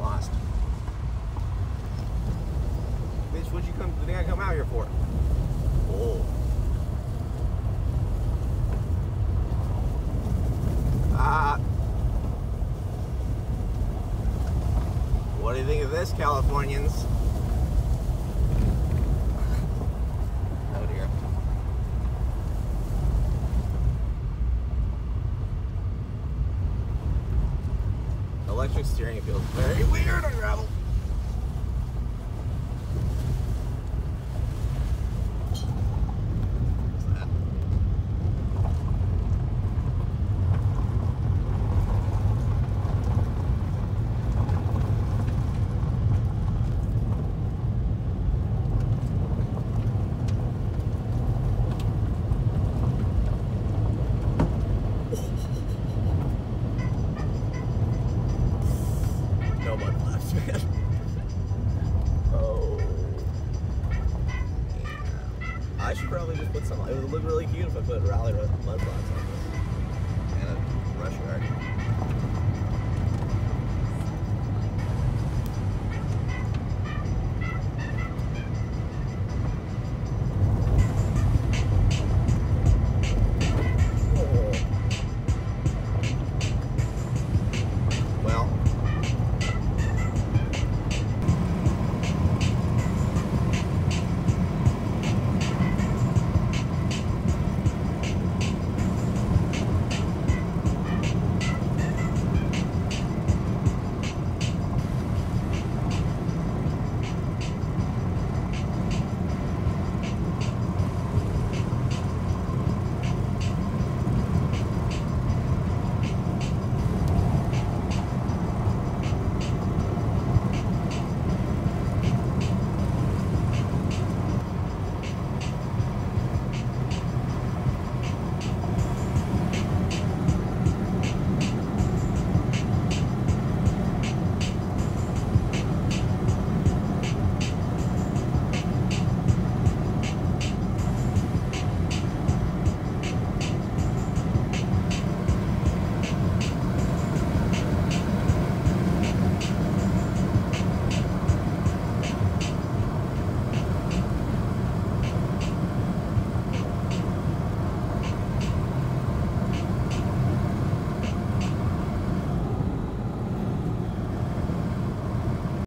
Lost. Bitch, what'd you think I come out here for? Oh. What do you think of this, Californians? Oh dear. Electric steering feels very weird on gravel. What's that? No mud flaps, man. Oh. Yeah. I should probably just put some. It would look really cute if I put rally mud flaps on.